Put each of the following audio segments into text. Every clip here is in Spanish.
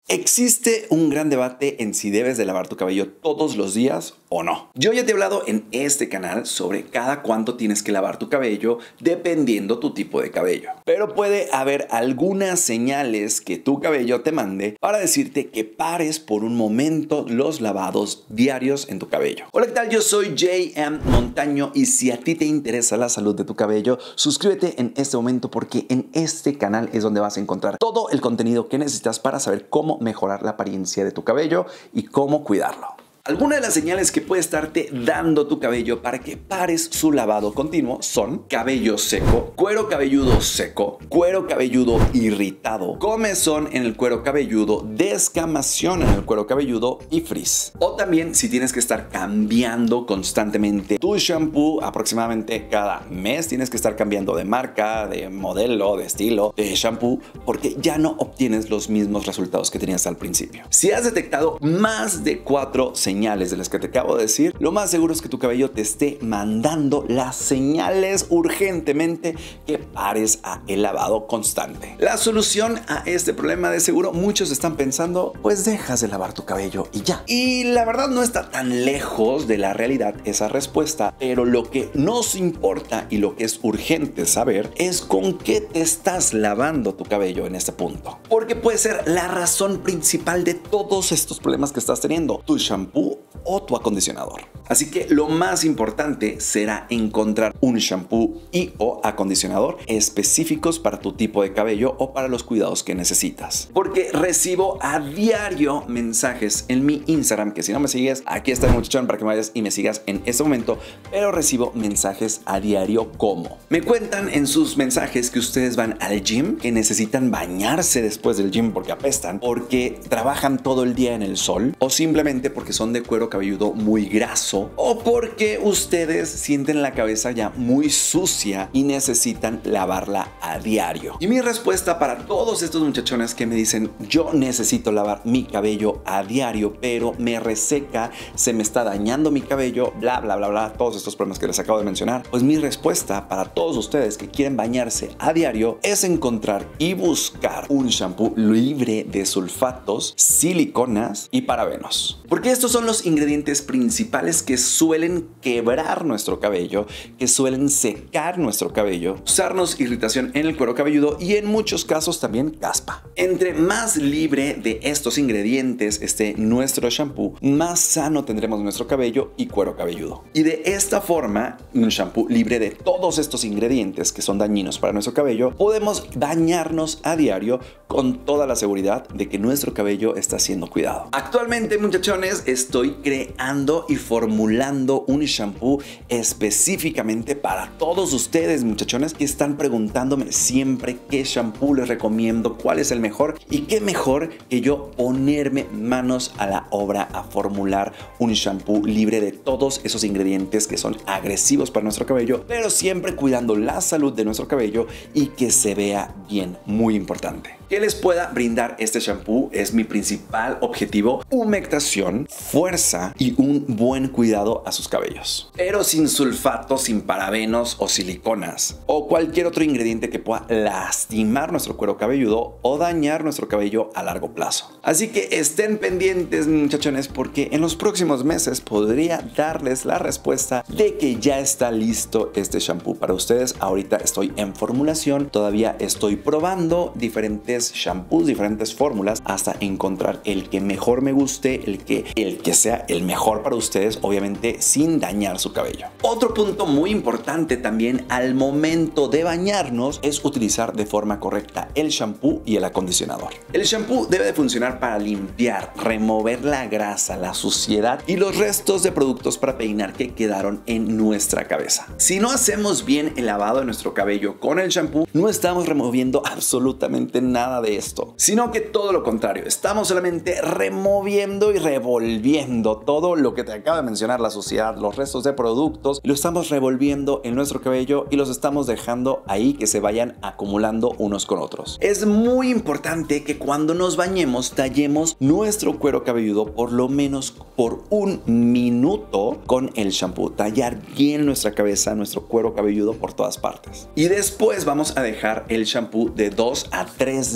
Existe un gran debate en si debes de lavar tu cabello todos los días o no. Yo ya te he hablado en este canal sobre cada cuánto tienes que lavar tu cabello dependiendo tu tipo de cabello. Pero puede haber algunas señales que tu cabello te mande para decirte que pares por un momento los lavados diarios en tu cabello. Hola, ¿qué tal? Yo soy JM Montaño y si a ti te interesa la salud de tu cabello, suscríbete en este momento porque en este canal es donde vas a encontrar todo el contenido que necesitas para saber cómo mejorar la apariencia de tu cabello y cómo cuidarlo. Algunas de las señales que puede estarte dando tu cabello para que pares su lavado continuo son cabello seco, cuero cabelludo seco, cuero cabelludo irritado, comezón en el cuero cabelludo, descamación en el cuero cabelludo y frizz. O también si tienes que estar cambiando constantemente tu shampoo, aproximadamente cada mes tienes que estar cambiando de marca, de modelo, de estilo, de shampoo, porque ya no obtienes los mismos resultados que tenías al principio. Si has detectado más de 4 señales de las que te acabo de decir, lo más seguro es que tu cabello te esté mandando las señales urgentemente que pares a el lavado constante. La solución a este problema, de seguro muchos están pensando, pues dejas de lavar tu cabello y ya. Y la verdad no está tan lejos de la realidad esa respuesta, pero lo que nos importa y lo que es urgente saber es con qué te estás lavando tu cabello en este punto. Porque puede ser la razón principal de todos estos problemas que estás teniendo, tu shampoo o tu acondicionador. Así que lo más importante será encontrar un shampoo y o acondicionador específicos para tu tipo de cabello o para los cuidados que necesitas. Porque recibo a diario mensajes en mi Instagram, que si no me sigues, aquí está el muchachón para que me vayas y me sigas en este momento, pero recibo mensajes a diario como me cuentan en sus mensajes que ustedes van al gym, que necesitan bañarse después del gym porque apestan, porque trabajan todo el día en el sol o simplemente porque son de cuero cabelludo muy graso o porque ustedes sienten la cabeza ya muy sucia y necesitan lavarla a diario. Y mi respuesta para todos estos muchachones que me dicen yo necesito lavar mi cabello a diario pero me reseca, se me está dañando mi cabello, bla bla bla bla, todos estos problemas que les acabo de mencionar, pues mi respuesta para todos ustedes que quieren bañarse a diario es encontrar y buscar un shampoo libre de sulfatos, siliconas y parabenos. Porque estos son los ingredientes principales que suelen quebrar nuestro cabello, que suelen secar nuestro cabello, causarnos irritación en el cuero cabelludo y en muchos casos también caspa. Entre más libre de estos ingredientes esté nuestro shampoo, más sano tendremos nuestro cabello y cuero cabelludo. Y de esta forma, un shampoo libre de todos estos ingredientes que son dañinos para nuestro cabello, podemos bañarnos a diario con toda la seguridad de que nuestro cabello está siendo cuidado. Actualmente, muchachones, estoy creando y formulando un shampoo específicamente para todos ustedes, muchachones, que están preguntándome siempre qué shampoo les recomiendo, cuál es el mejor, y qué mejor que yo ponerme manos a la obra a formular un shampoo libre de todos esos ingredientes que son agresivos para nuestro cabello, pero siempre cuidando la salud de nuestro cabello y que se vea bien, muy importante. Que les pueda brindar este shampoo es mi principal objetivo: humectación, fuerza y un buen cuidado a sus cabellos, pero sin sulfatos, sin parabenos o siliconas o cualquier otro ingrediente que pueda lastimar nuestro cuero cabelludo o dañar nuestro cabello a largo plazo. Así que estén pendientes, muchachones, porque en los próximos meses podría darles la respuesta de que ya está listo este shampoo para ustedes. Ahorita estoy en formulación, todavía estoy probando diferentes shampoos, diferentes fórmulas hasta encontrar el que mejor me guste, el que sea el mejor para ustedes, obviamente sin dañar su cabello. Otro punto muy importante también al momento de bañarnos es utilizar de forma correcta el shampoo y el acondicionador. El shampoo debe de funcionar para limpiar, remover la grasa, la suciedad y los restos de productos para peinar que quedaron en nuestra cabeza. Si no hacemos bien el lavado de nuestro cabello con el shampoo, no estamos removiendo absolutamente nada de esto, sino que todo lo contrario, estamos solamente removiendo y revolviendo todo lo que te acabo de mencionar, la suciedad, los restos de productos, lo estamos revolviendo en nuestro cabello y los estamos dejando ahí que se vayan acumulando unos con otros. Es muy importante que cuando nos bañemos tallemos nuestro cuero cabelludo por lo menos por 1 minuto con el shampoo, tallar bien nuestra cabeza, nuestro cuero cabelludo por todas partes. Y después vamos a dejar el shampoo de 2 a 3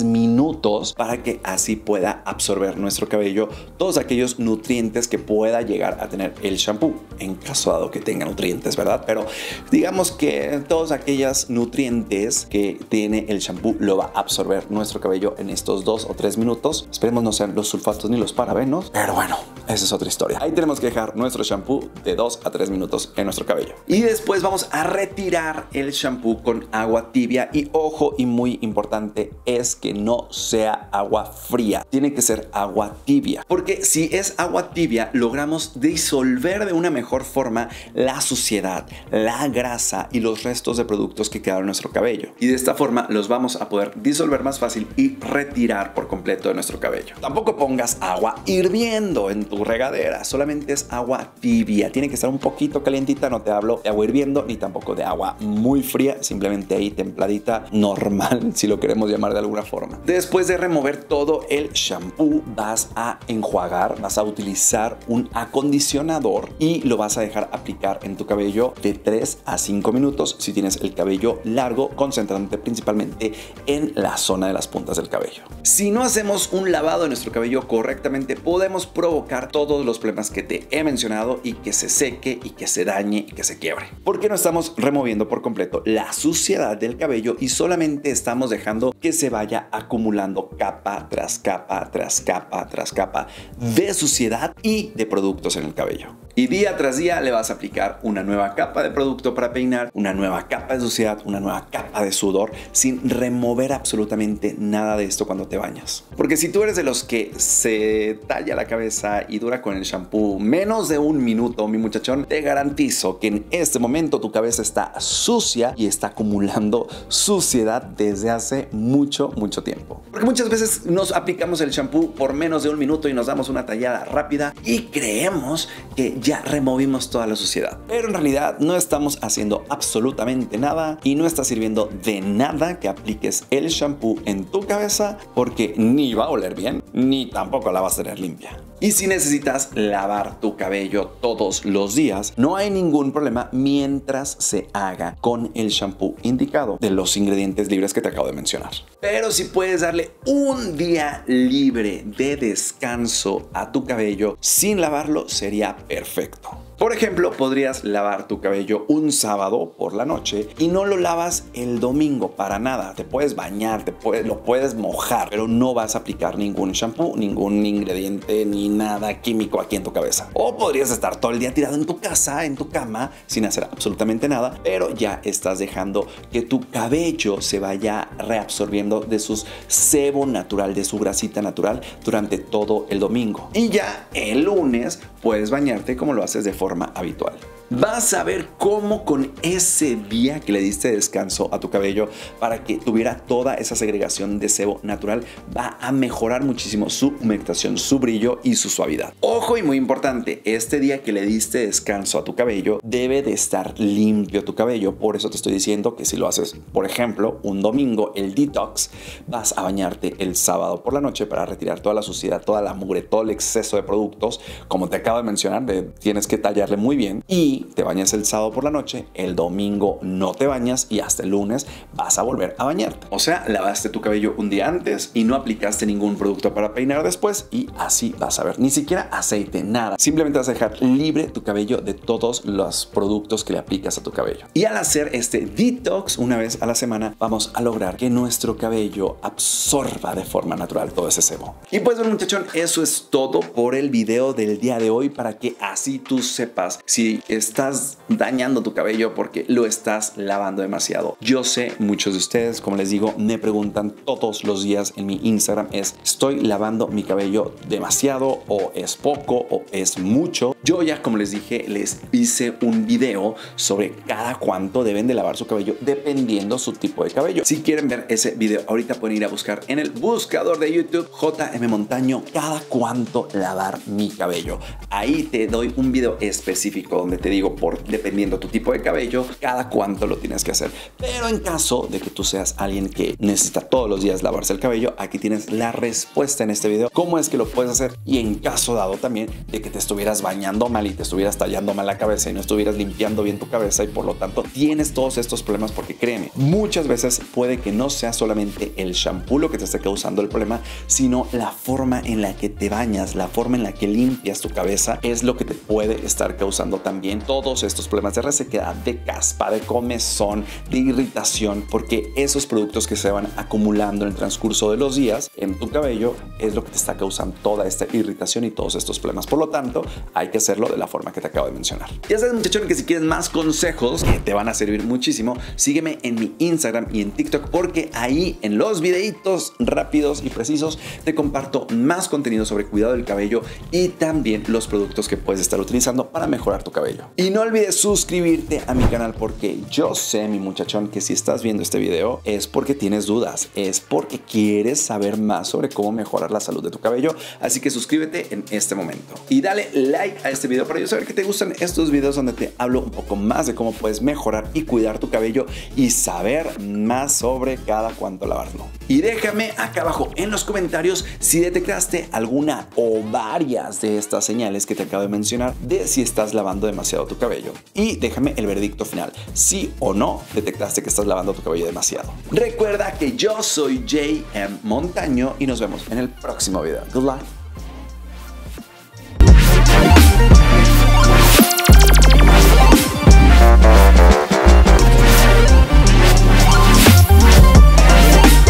minutos para que así pueda absorber nuestro cabello todos aquellos nutrientes que pueda llegar a tener el shampoo, en caso dado que tenga nutrientes, ¿verdad? Pero digamos que todos aquellos nutrientes que tiene el shampoo lo va a absorber nuestro cabello en estos 2 o 3 minutos. Esperemos no sean los sulfatos ni los parabenos, pero bueno, esa es otra historia. Ahí tenemos que dejar nuestro shampoo de 2 a 3 minutos en nuestro cabello. Y después vamos a retirar el shampoo con agua tibia. Y ojo, y muy importante, es que no sea agua fría. Tiene que ser agua tibia. Porque si es agua tibia, logramos disolver de una mejor forma la suciedad, la grasa y los restos de productos que quedaron en nuestro cabello. Y de esta forma los vamos a poder disolver más fácil y retirar por completo de nuestro cabello. Tampoco pongas agua hirviendo en tu regadera, solamente es agua tibia. Tiene que estar un poquito calientita, no te hablo de agua hirviendo ni tampoco de agua muy fría, simplemente ahí templadita, normal, si lo queremos llamar de alguna forma. Después de remover todo el shampoo, vas a enjuagar, vas a utilizar un acondicionador y lo vas a dejar aplicar en tu cabello de 3 a 5 minutos si tienes el cabello largo, concentrándote principalmente en la zona de las puntas del cabello. Si no hacemos un lavado de nuestro cabello correctamente, podemos provocar todos los problemas que te he mencionado y que se seque y que se dañe y que se quiebre. Porque no estamos removiendo por completo la suciedad del cabello y solamente estamos dejando que se vaya acumulando capa tras capa tras capa tras capa de suciedad y de productos en el cabello. Y día tras día le vas a aplicar una nueva capa de producto para peinar, una nueva capa de suciedad, una nueva capa de sudor, sin remover absolutamente nada de esto cuando te bañas. Porque si tú eres de los que se talla la cabeza y dura con el shampoo menos de 1 minuto, mi muchachón, te garantizo que en este momento tu cabeza está sucia y está acumulando suciedad desde hace mucho tiempo. Porque muchas veces nos aplicamos el shampoo por menos de 1 minuto y nos damos una tallada rápida y creemos que ya removimos toda la suciedad. Pero en realidad no estamos haciendo absolutamente nada y no está sirviendo de nada que apliques el shampoo en tu cabeza porque ni va a oler bien ni tampoco la vas a tener limpia. Y si necesitas lavar tu cabello todos los días, no hay ningún problema mientras se haga con el shampoo indicado de los ingredientes libres que te acabo de mencionar. Pero si puedes darle un día libre de descanso a tu cabello sin lavarlo, sería perfecto. Por ejemplo, podrías lavar tu cabello un sábado por la noche y no lo lavas el domingo para nada. Te puedes bañar, lo puedes mojar, pero no vas a aplicar ningún shampoo, ningún ingrediente ni nada químico aquí en tu cabeza. O podrías estar todo el día tirado en tu casa, en tu cama, sin hacer absolutamente nada, pero ya estás dejando que tu cabello se vaya reabsorbiendo de su sebo natural, de su grasita natural durante todo el domingo. Y ya el lunes puedes bañarte como lo haces de forma habitual. Vas a ver cómo con ese día que le diste descanso a tu cabello para que tuviera toda esa segregación de sebo natural, va a mejorar muchísimo su humectación, su brillo y su suavidad. Ojo, y muy importante, este día que le diste descanso a tu cabello debe de estar limpio tu cabello. Por eso te estoy diciendo que si lo haces, por ejemplo, un domingo, el detox, vas a bañarte el sábado por la noche para retirar toda la suciedad, toda la mugre, todo el exceso de productos. Como te acabo de mencionar, tienes que tallarle muy bien y te bañas el sábado por la noche, el domingo no te bañas y hasta el lunes vas a volver a bañarte. O sea, lavaste tu cabello un día antes y no aplicaste ningún producto para peinar después y así vas a ver. Ni siquiera aceite, nada. Simplemente vas a dejar libre tu cabello de todos los productos que le aplicas a tu cabello. Y al hacer este detox una vez a la semana, vamos a lograr que nuestro cabello absorba de forma natural todo ese sebo. Y pues bueno, muchachón, eso es todo por el video del día de hoy para que así tú sepas si estás dañando tu cabello porque lo estás lavando demasiado. Yo sé, muchos de ustedes, como les digo, me preguntan todos los días en mi Instagram ¿estoy lavando mi cabello demasiado o es poco o es mucho? Yo ya, como les dije, les hice un video sobre cada cuánto deben de lavar su cabello dependiendo su tipo de cabello. Si quieren ver ese video, ahorita pueden ir a buscar en el buscador de YouTube JM Montaño cada cuánto lavar mi cabello. Ahí te doy un video específico donde te digo, dependiendo tu tipo de cabello, cada cuánto lo tienes que hacer. Pero en caso de que tú seas alguien que necesita todos los días lavarse el cabello, aquí tienes la respuesta en este video, cómo es que lo puedes hacer. Y en caso dado también de que te estuvieras bañando mal y te estuvieras tallando mal la cabeza y no estuvieras limpiando bien tu cabeza y por lo tanto tienes todos estos problemas, porque créeme, muchas veces puede que no sea solamente el shampoo lo que te esté causando el problema, sino la forma en la que te bañas, la forma en la que limpias tu cabeza es lo que te puede estar causando también todos estos problemas de resequedad, de caspa, de comezón, de irritación, porque esos productos que se van acumulando en el transcurso de los días en tu cabello es lo que te está causando toda esta irritación y todos estos problemas. Por lo tanto, hay que hacerlo de la forma que te acabo de mencionar. Ya sabes, muchachón, que si quieres más consejos que te van a servir muchísimo, sígueme en mi Instagram y en TikTok, porque ahí en los videitos rápidos y precisos te comparto más contenido sobre cuidado del cabello y también los productos que puedes estar utilizando para mejorar tu cabello. Y no olvides suscribirte a mi canal, porque yo sé, mi muchachón, que si estás viendo este video es porque tienes dudas, es porque quieres saber más sobre cómo mejorar la salud de tu cabello. Así que suscríbete en este momento y dale like a este video para yo saber que te gustan estos videos donde te hablo un poco más de cómo puedes mejorar y cuidar tu cabello y saber más sobre cada cuánto lavarlo. Y déjame acá abajo en los comentarios si detectaste alguna o varias de estas señales que te acabo de mencionar de si estás lavando demasiado tu cabello. Y déjame el veredicto final, sí o no detectaste que estás lavando tu cabello demasiado. Recuerda que yo soy JM Montaño y nos vemos en el próximo video. Good luck.